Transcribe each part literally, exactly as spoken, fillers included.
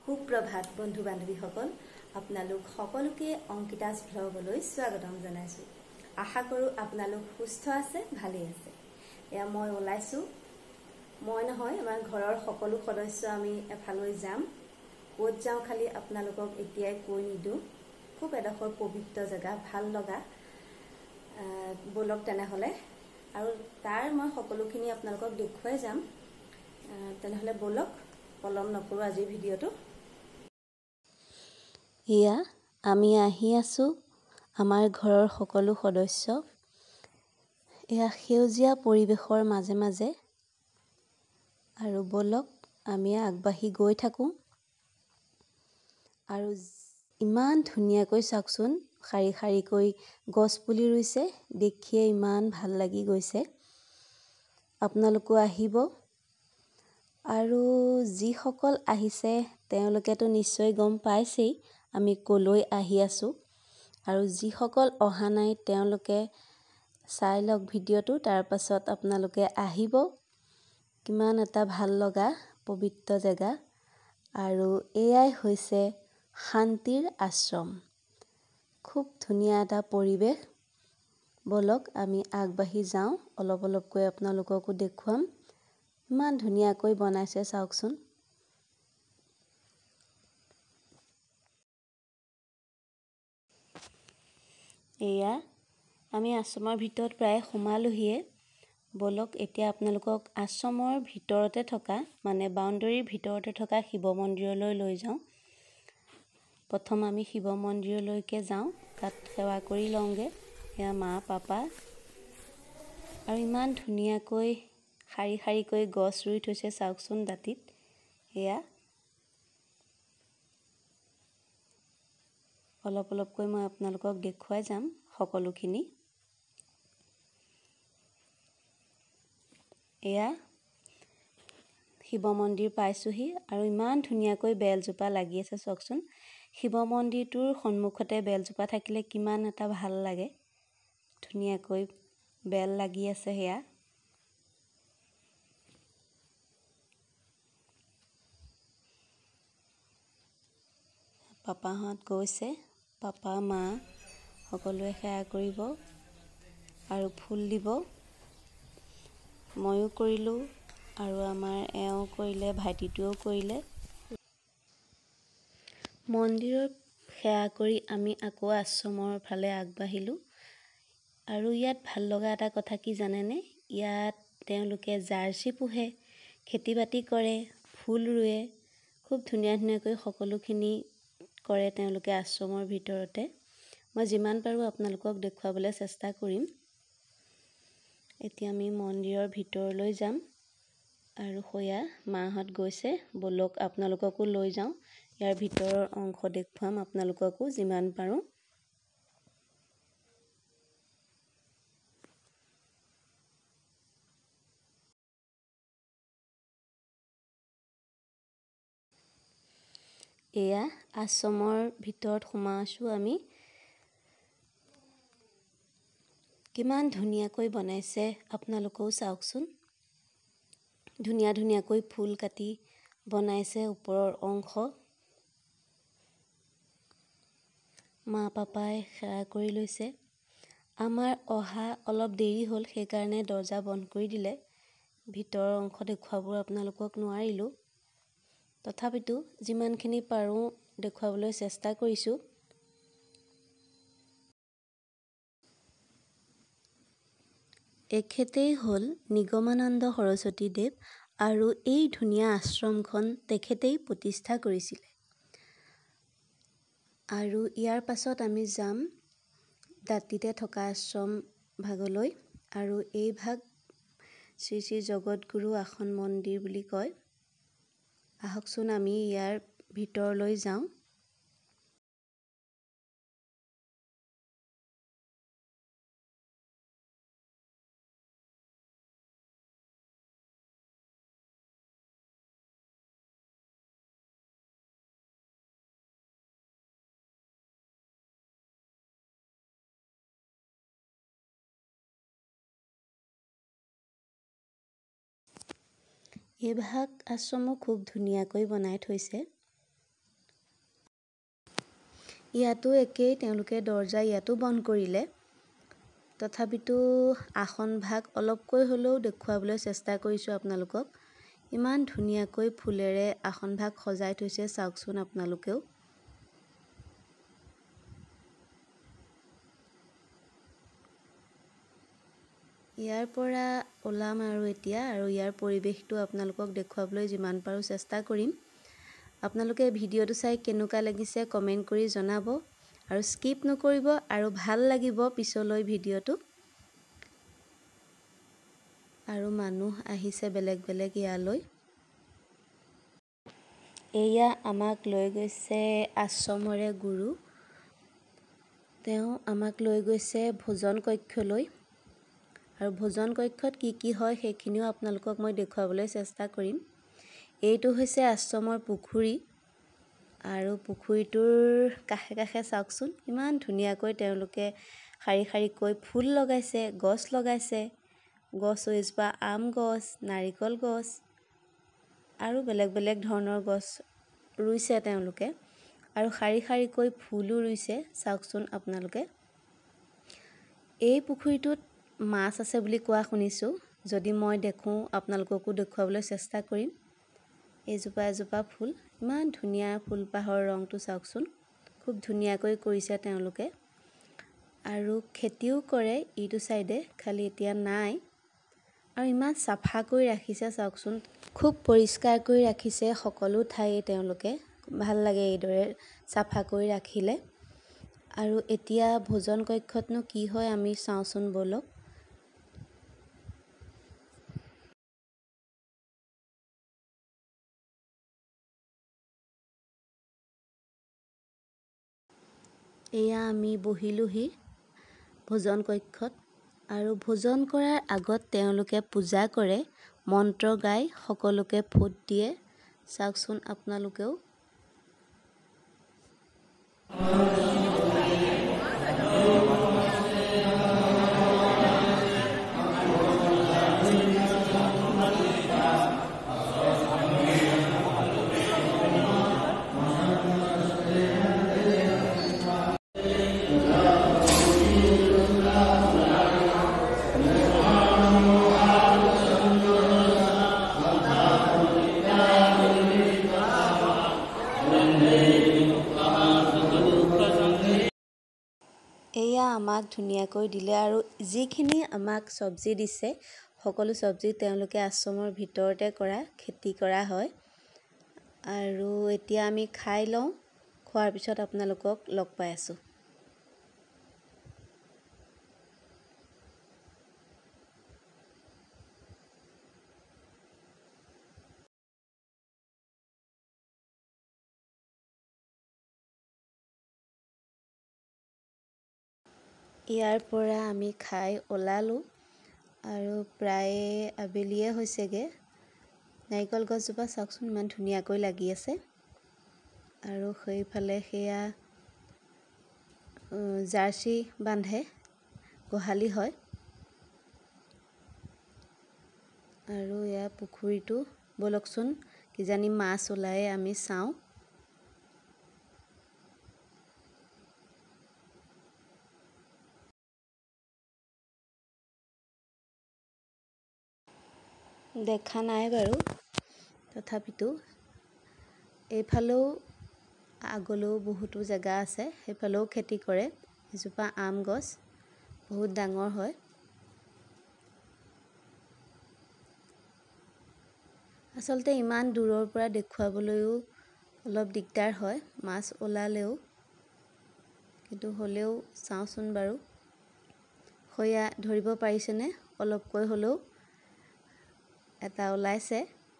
সুপ্ৰভাত বন্ধু বান্ধৱীসকল, আপোনালোক সকলোকে অংকিতাস ভ্লগলৈ স্বাগতম জনাইছোঁ। আশা কৰোঁ আপোনালোক সুস্থ আছে, ভালেই আছে। এয়া মই ওলাইছোঁ, মই নহয় আমাৰ ঘৰৰ সকলো সদস্য আমি এফালৈ যাম। ক'ত যাওঁ খালি আপোনালোকক এতিয়াই কৈ নিদিওঁ। খুব এডোখৰ পবিত্ৰ জেগা, ভাল লগা। বলক তেনেহ'লে, আৰু তাৰ মই সকলোখিনি আপোনালোকক দেখুৱাই যাম। তেনেহ'লে বলক, পলম নকৰোঁ আজিৰ ভিডিঅ'টো। এয়া আমি আহি আছোঁ, আমাৰ ঘৰৰ সকলো সদস্য। এয়া সেউজীয়া পৰিৱেশৰ মাজে মাজে, আৰু বলক আমি আগবাঢ়ি গৈ থাকোঁ। আৰু ইমান ধুনীয়াকৈ চাওকচোন, শাৰী শাৰীকৈ গছ পুলি ৰুইছে, দেখিয়ে ইমান ভাল লাগি গৈছে। আপোনালোকো আহিব। আৰু যিসকল আহিছে তেওঁলোকেতো নিশ্চয় গম পাইছেই আমি ক'লৈ আহি আছোঁ। আৰু যিসকল অহা নাই তেওঁলোকে চাই লওক ভিডিঅ'টো, তাৰ পাছত আপোনালোকে আহিব। কিমান এটা ভাল লগা পবিত্ৰ জেগা। আৰু এয়াই হৈছে শান্তিৰ আশ্ৰম। খুব ধুনীয়া এটা পৰিৱেশ। বলক আমি আগবাঢ়ি যাওঁ, অলপ অলপকৈ আপোনালোককো দেখুৱাম। ইমান ধুনীয়াকৈ বনাইছে চাওকচোন। এয়া আমি আশ্ৰমৰ ভিতৰত প্ৰায় সোমালোহিয়ে। বলক এতিয়া আপোনালোকক আশ্ৰমৰ ভিতৰতে থকা, মানে বাউণ্ডেৰীৰ ভিতৰতে থকা শিৱ মন্দিৰলৈ লৈ যাওঁ। প্ৰথম আমি শিৱ মন্দিৰলৈকে যাওঁ, তাত সেৱা কৰি লওঁগৈ। এয়া মা পাপা, আৰু ইমান ধুনীয়াকৈ শাৰী শাৰীকৈ গছ ৰুই থৈছে চাওকচোন দাঁতিত। এয়া অলপ অলপকৈ মই আপোনালোকক দেখুৱাই যাম সকলোখিনি। এয়া শিৱ মন্দিৰ পাইছোঁহি, আৰু ইমান ধুনীয়াকৈ বেলজোপা লাগি আছে চাওকচোন। শিৱ মন্দিৰটোৰ সন্মুখতে বেলজোপা থাকিলে কিমান এটা ভাল লাগে। ধুনীয়াকৈ বেল লাগি আছে সেয়া। পাপাহঁত গৈছে, পাপা মা সকলোৱে সেৱা কৰিব আৰু ফুল দিব। ময়ো কৰিলোঁ, আৰু আমাৰ এওঁ কৰিলে, ভাইটিটোৱেও কৰিলে। মন্দিৰত সেৱা কৰি আমি আকৌ আশ্ৰমৰ ফালে আগবাঢ়িলোঁ। আৰু ইয়াত ভাল লগা এটা কথা কি জানেনে? ইয়াত তেওঁলোকে জাৰ্চি পোহে, খেতি বাতি কৰে, ফুল ৰুৱে, খুব ধুনীয়া ধুনীয়াকৈ সকলোখিনি কৰে তেওঁলোকে আশ্ৰমৰ ভিতৰতে। মই যিমান পাৰোঁ আপোনালোকক দেখুৱাবলৈ চেষ্টা কৰিম। এতিয়া আমি মন্দিৰৰ ভিতৰলৈ যাম, আৰু সয়া মাহঁত গৈছে। বলক আপোনালোককো লৈ যাওঁ, ইয়াৰ ভিতৰৰ অংশ দেখুৱাম আপোনালোককো যিমান পাৰোঁ। এয়া আশ্ৰমৰ ভিতৰত সোমাইছোঁ আমি। কিমান ধুনীয়াকৈ বনাইছে আপোনালোকেও চাওকচোন। ধুনীয়া ধুনীয়াকৈ ফুল কাটি বনাইছে ওপৰৰ অংশ। মা পাপাই সেৱা কৰি লৈছে। আমাৰ অহা অলপ দেৰি হ'ল, সেইকাৰণে দৰ্জা বন্ধ কৰি দিলে। ভিতৰৰ অংশ দেখুৱাবোৰ আপোনালোকক নোৱাৰিলোঁ, তথাপিতো যিমানখিনি পাৰোঁ দেখুৱাবলৈ চেষ্টা কৰিছোঁ। এখেতেই হ'ল নিগমানন্দ সৰস্বতী দেৱ, আৰু এই ধুনীয়া আশ্ৰমখন তেখেতেই প্ৰতিষ্ঠা কৰিছিলে। আৰু ইয়াৰ পাছত আমি যাম দাঁতিতে থকা আশ্ৰম ভাগলৈ, আৰু এই ভাগ শ্ৰী শ্ৰী জগতগুৰু আসন মন্দিৰ বুলি কয়। আহকচোন আমি ইয়াৰ ভিতৰলৈ যাওঁ। এই ভাগ আশ্ৰমো খুব ধুনীয়াকৈ বনাই থৈছে। ইয়াতো একেই, তেওঁলোকে দৰ্জা ইয়াতো বন্ধ কৰিলে। তথাপিতো আসন ভাগ অলপকৈ হ'লেও দেখুৱাবলৈ চেষ্টা কৰিছোঁ আপোনালোকক। ইমান ধুনীয়াকৈ ফুলেৰে আসন ভাগ সজাই থৈছে, চাওকচোন আপোনালোকেও। ইয়াৰ পৰা ওলাম আৰু এতিয়া আৰু ইয়াৰ পৰিৱেশটো আপোনালোকক দেখুৱাবলৈ যিমান পাৰোঁ চেষ্টা কৰিম। আপোনালোকে ভিডিঅ'টো চাই কেনেকুৱা লাগিছে কমেণ্ট কৰি জনাব আৰু স্কিপ নকৰিব আৰু ভাল লাগিব পিছলৈ ভিডিঅ'টো। আৰু মানুহ আহিছে বেলেগ বেলেগ ইয়ালৈ। এয়া আমাক লৈ গৈছে আশ্ৰমৰে গুৰু। তেওঁ আমাক লৈ গৈছে ভোজন কক্ষলৈ। আৰু ভোজন কক্ষত কি কি হয় সেইখিনিও আপোনালোকক মই দেখুৱাবলৈ চেষ্টা কৰিম। এইটো হৈছে আশ্ৰমৰ পুখুৰী আৰু পুখুৰীটোৰ কাষে কাষে চাওকচোন ইমান ধুনীয়াকৈ তেওঁলোকে শাৰী শাৰীকৈ ফুল লগাইছে, গছ লগাইছে। গছ এজোপা আম গছ, নাৰিকল গছ আৰু বেলেগ বেলেগ ধৰণৰ গছ ৰুইছে তেওঁলোকে আৰু শাৰী শাৰীকৈ ফুলো ৰুইছে, চাওকচোন আপোনালোকে। এই পুখুৰীটোত মাছ আছে বুলি কোৱা শুনিছোঁ। যদি মই দেখোঁ আপোনালোককো দেখুৱাবলৈ চেষ্টা কৰিম। এজোপা এজোপা ফুল, ইমান ধুনীয়া ফুলপাহৰ ৰংটো চাওকচোন, খুব ধুনীয়াকৈ কৰিছে তেওঁলোকে। আৰু খেতিও কৰে ইটো চাইডে, খালি এতিয়া নাই। আৰু ইমান চাফাকৈ ৰাখিছে চাওকচোন, খুব পৰিষ্কাৰকৈ ৰাখিছে সকলো ঠাই তেওঁলোকে। ভাল লাগে এইদৰে চাফাকৈ ৰাখিলে। আৰু এতিয়া ভোজন কক্ষতনো কি হয় আমি চাওঁচোন ব'লক। এয়া আমি বহিলোহি ভোজন কক্ষত আৰু ভোজন কৰাৰ আগত তেওঁলোকে পূজা কৰে, মন্ত্ৰ গাই সকলোকে ফুট দিয়ে, চাওকচোন আপোনালোকেও। এয়া আমাক ধুনীয়াকৈ দিলে আৰু যিখিনি আমাক চব্জি দিছে সকলো চব্জি তেওঁলোকে আশ্ৰমৰ ভিতৰতে কৰা খেতি কৰা হয়। আৰু এতিয়া আমি খাই লওঁ, খোৱাৰ পিছত আপোনালোকক লগ পাই আছোঁ। ইয়াৰ পৰা আমি খাই ওলালোঁ আৰু প্ৰায় আবেলিয়ে হৈছেগৈ। নাৰিকল গছজোপা চাওকচোন ইমান ধুনীয়াকৈ লাগি আছে। আৰু সেইফালে সেয়া জাৰ্চি বান্ধে, গোহালি হয়। আৰু এয়া পুখুৰীটো, ব'লকচোন কিজানি মাছ ওলায় আমি চাওঁ। দেখা নাই বাৰু, তথাপিতো এইফালেও আগলৈও বহুতো জেগা আছে, সেইফালেও খেতি কৰে। এজোপা আম গছ বহুত ডাঙৰ হয়। আচলতে ইমান দূৰৰ পৰা দেখুৱাবলৈও অলপ দিগদাৰ হয়, মাছ ওলালেও, কিন্তু হ'লেও চাওঁচোন বাৰু। সয়া ধৰিব পাৰিছেনে? অলপকৈ হ'লেও এটা ওলাইছে।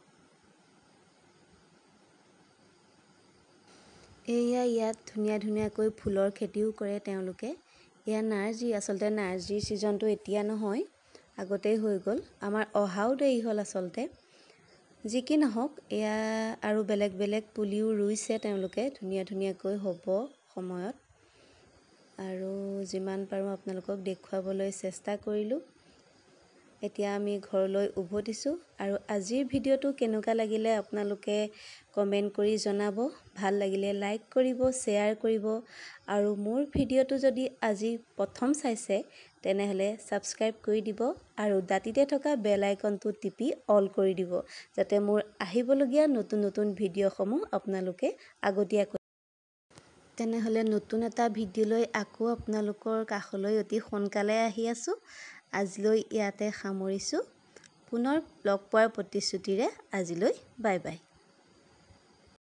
এয়া ইয়াত ধুনীয়া ধুনীয়াকৈ ফুলৰ খেতিও কৰে তেওঁলোকে। এয়া নাৰ্জী, আচলতে নাৰ্জীৰ ছিজনটো এতিয়া নহয়, আগতেই হৈ গ'ল। আমাৰ অহাও দেৰি হ'ল আচলতে। যি কি নহওক, এয়া আৰু বেলেগ বেলেগ পুলিও ৰুইছে তেওঁলোকে, ধুনীয়া ধুনীয়াকৈ হ'ব সময়ত। আৰু যিমান পাৰোঁ আপোনালোকক দেখুৱাবলৈ চেষ্টা কৰিলোঁ। এতিয়া আমি ঘৰলৈ উভতিছোঁ আৰু আজিৰ ভিডিঅ'টো কেনেকুৱা লাগিলে আপোনালোকে কমেণ্ট কৰি জনাব। ভাল লাগিলে লাইক কৰিব, শ্বেয়াৰ কৰিব আৰু মোৰ ভিডিঅ'টো যদি আজি প্ৰথম চাইছে তেনেহ'লে ছাবস্ক্ৰাইব কৰি দিব আৰু দাঁতিতে থকা বেল আইকনটো টিপি অল কৰি দিব, যাতে মোৰ আহিবলগীয়া নতুন নতুন ভিডিঅ'সমূহ আপোনালোকে আগতীয়াকৈ। তেনেহ'লে নতুন এটা ভিডিঅ' লৈ আকৌ আপোনালোকৰ কাষলৈ অতি সোনকালে আহি আছোঁ। আজিলৈ ইয়াতে সামৰিছোঁ। পুনৰ লগ পোৱাৰ প্ৰতিশ্ৰুতিৰে আজিলৈ বাই বাই।